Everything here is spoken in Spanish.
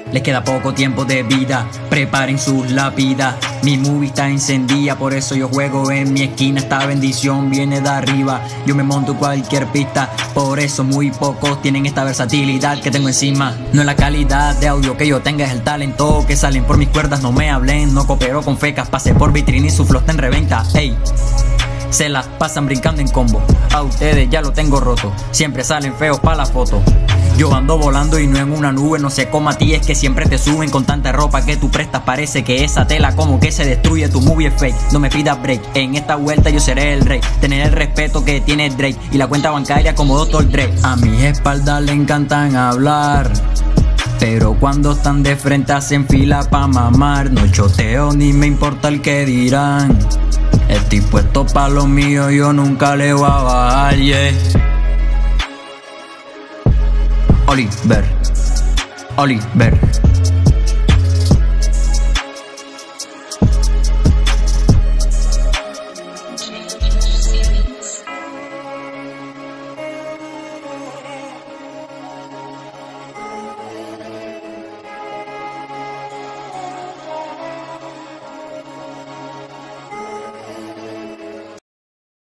Les queda poco tiempo de vida, preparen sus lápidas. Mi movie está encendida, por eso yo juego en mi esquina. Esta bendición viene de arriba, yo me monto cualquier pista. Por eso muy pocos tienen esta versatilidad que tengo encima. No es la calidad de audio que yo tenga, es el talento que salen por mis cuerdas. No me hablen, no coopero con fecas, pasé por vitrina y su flow está en reventa. Ey, se las pasan brincando en combo, a ustedes ya lo tengo roto. Siempre salen feos pa' la foto. Yo ando volando y no en una nube, no sé cómo a ti es que siempre te suben. Con tanta ropa que tú prestas parece que esa tela como que se destruye. Tu movie es fake, no me pidas break, en esta vuelta yo seré el rey. Tener el respeto que tiene Drake y la cuenta bancaria como Dr. Dre. A mis espaldas le encantan hablar, pero cuando están de frente hacen fila pa' mamar. No choteo ni me importa el que dirán, estoy puesto pa' lo mío, yo nunca le voy a bajar, yeah. Oliver, Oliver.